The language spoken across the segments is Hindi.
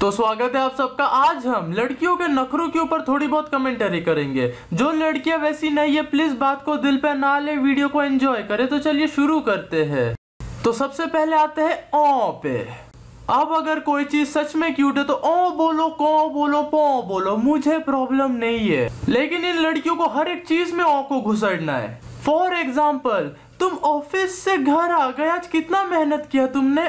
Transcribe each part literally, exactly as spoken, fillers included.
तो स्वागत है आप सबका। आज हम लड़कियों के नखरों के ऊपर थोड़ी बहुत कमेंटरी करेंगे। जो लड़कियां वैसी नहीं है प्लीज बात को दिल पे ना ले, वीडियो को एंजॉय करें। तो चलिए शुरू करते हैं। तो सबसे पहले आते हैं ओ पे। अब अगर कोई चीज सच में क्यूट है तो ओ बोलो, को बोलो, पो बोलो, मुझे प्रॉब्लम नहीं है। लेकिन इन लड़कियों को हर एक चीज में ओ को घुसड़ना है। फॉर एग्जाम्पल, तुम ऑफिस से घर आ गए, आज कितना मेहनत किया तुमने,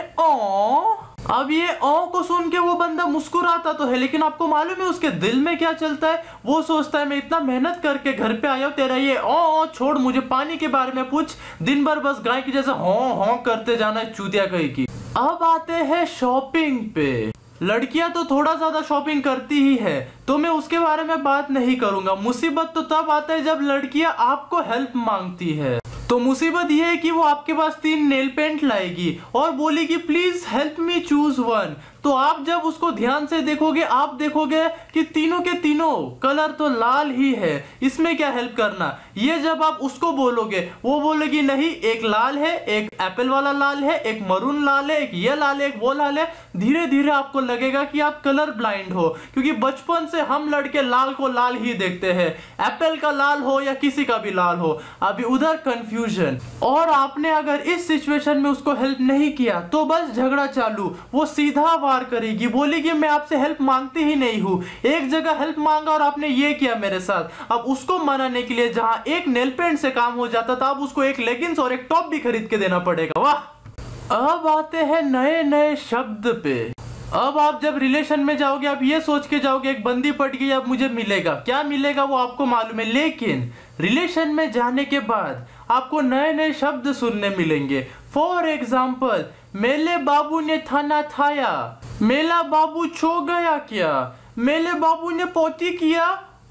ओ। अब ये ओ को सुन के वो बंदा मुस्कुराता तो है, लेकिन आपको मालूम है उसके दिल में क्या चलता है? वो सोचता है मैं इतना मेहनत करके घर पे आया हूँ, तेरा ये ओ छोड़, मुझे पानी के बारे में पूछ, दिन भर बस गाय की जैसे हों हों करते जाना है, चूतिया कहीं की। अब आते हैं शॉपिंग पे। लड़कियां तो थोड़ा ज्यादा शॉपिंग करती ही है, तो मैं उसके बारे में बात नहीं करूंगा। मुसीबत तो तब आता है जब लड़कियां आपको हेल्प मांगती है। तो मुसीबत यह है कि वो आपके पास तीन नेल पेंट लाएगी और बोलेगी please help me choose one. तो आप जब उसको ध्यान से देखोगे, आप देखोगे कि तीनों के तीनों कलर तो लाल ही है, इसमें क्या हेल्प करना। ये जब आप उसको बोलोगे, वो बोलेगी नहीं, एक लाल है, एक एप्पल वाला लाल है, एक मरून लाल है, एक ये लाल है, एक वो लाल है। धीरे धीरे आपको लगेगा कि आप कलर ब्लाइंड हो, क्योंकि बचपन से हम लड़के लाल को लाल ही देखते हैं, एप्पल का लाल हो या किसी का भी लाल हो। अभी उधर कंफ्यूजन। और आपने अगर इस सिचुएशन में उसको हेल्प नहीं किया तो बस झगड़ा चालू। वो सीधा वार करेगी, बोलेगी मैं आपसे हेल्प मांगती ही नहीं हूँ, एक जगह हेल्प मांगा और आपने ये किया मेरे साथ। अब उसको मनाने के लिए जहां एक नेल पेंट से काम हो जाता था, अब उसको एक लेगिंग्स और एक टॉप भी खरीद के देना पड़ेगा। वाह। अब आते हैं नए नए शब्द पे। अब आप जब रिलेशन में जाओगे, आप ये सोच के जाओगे एक बंदी पट गई, अब मुझे मिलेगा, क्या मिलेगा वो आपको मालूम है। लेकिन रिलेशन में जाने के बाद आपको नए नए शब्द सुनने मिलेंगे। फॉर एग्जाम्पल, मेले बाबू ने थाना थाया, मेला बाबू छो गया क्या, मेले बाबू ने पोती किया,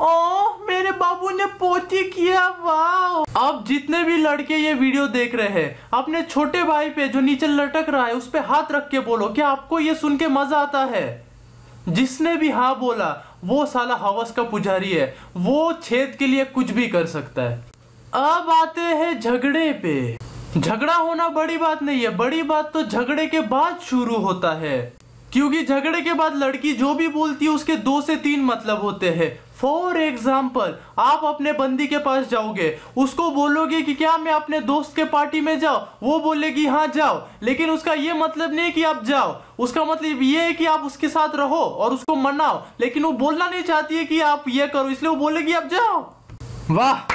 ओ मेरे बाबू ने पोती किया, वाह। अब जितने भी लड़के ये वीडियो देख रहे हैं, अपने छोटे भाई पे जो नीचे लटक रहा है उस पे हाथ रख के बोलो, क्या आपको ये सुन के मजा आता है? जिसने भी हाँ बोला वो साला हवस का पुजारी है, वो छेद के लिए कुछ भी कर सकता है। अब आते हैं झगड़े पे। झगड़ा होना बड़ी बात नहीं है, बड़ी बात तो झगड़े के बाद शुरू होता है, क्योंकि झगड़े के बाद लड़की जो भी बोलती है उसके दो से तीन मतलब होते हैं। फॉर एग्जाम्पल, आप अपने बंदी के पास जाओगे, उसको बोलोगे कि क्या मैं अपने दोस्त के पार्टी में जाऊं, वो बोलेगी हाँ जाओ, लेकिन उसका ये मतलब नहीं कि आप जाओ, उसका मतलब ये है कि आप उसके साथ रहो और उसको मनाओ, लेकिन वो बोलना नहीं चाहती है कि आप ये करो, इसलिए वो बोलेगी आप जाओ। वाह।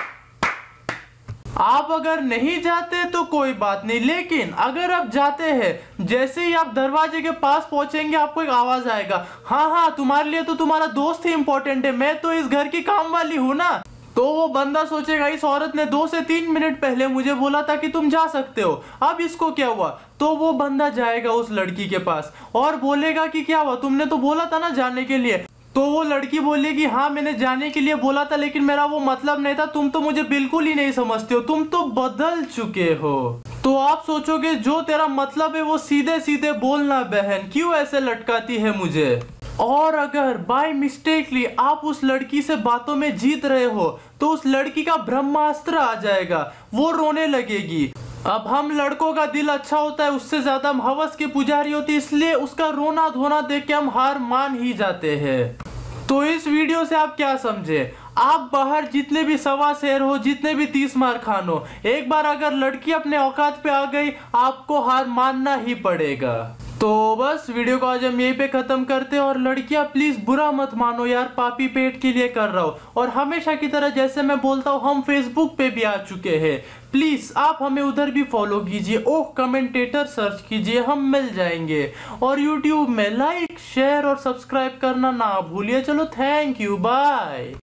आप अगर नहीं जाते तो कोई बात नहीं, लेकिन अगर आप जाते हैं, जैसे ही आप दरवाजे के पास पहुंचेंगे आपको एक आवाज आएगा, हाँ हाँ तुम्हारे लिए तो तुम्हारा दोस्त ही इंपॉर्टेंट है, मैं तो इस घर की काम वाली हूं ना। तो वो बंदा सोचेगा इस औरत ने दो से तीन मिनट पहले मुझे बोला था कि तुम जा सकते हो, अब इसको क्या हुआ। तो वो बंदा जाएगा उस लड़की के पास और बोलेगा कि क्या हुआ, तुमने तो बोला था ना जाने के लिए। तो वो लड़की बोलेगी हाँ मैंने जाने के लिए बोला था, लेकिन मेरा वो मतलब नहीं था, तुम तो मुझे बिल्कुल ही नहीं समझते हो, तुम तो बदल चुके हो। तो आप सोचोगे जो तेरा मतलब है वो सीधे सीधे बोलना बहन, क्यों ऐसे लटकाती है मुझे। और अगर बाय मिस्टेकली आप उस लड़की से बातों में जीत रहे हो तो उस लड़की का ब्रह्मास्त्र आ जाएगा, वो रोने लगेगी। अब हम लड़कों का दिल अच्छा होता है, उससे ज्यादा हम हवस के पुजारी होते हैं, इसलिए उसका रोना धोना देख के हम हार मान ही जाते हैं। तो इस वीडियो से आप क्या समझे? आप बाहर जितने भी सवा शेर हो, जितने भी तीस मार खान हो, एक बार अगर लड़की अपने औकात पे आ गई आपको हार मानना ही पड़ेगा। तो बस वीडियो को आज हम यहीं पे खत्म करते हैं। और लड़कियां प्लीज बुरा मत मानो यार, पापी पेट के लिए कर रहा हूँ। और हमेशा की तरह जैसे मैं बोलता हूँ, हम फेसबुक पे भी आ चुके हैं, प्लीज आप हमें उधर भी फॉलो कीजिए, ओह कमेंटेटर सर्च कीजिए, हम मिल जाएंगे। और यूट्यूब में लाइक शेयर और सब्सक्राइब करना ना भूलिए। चलो थैंक यू, बाय।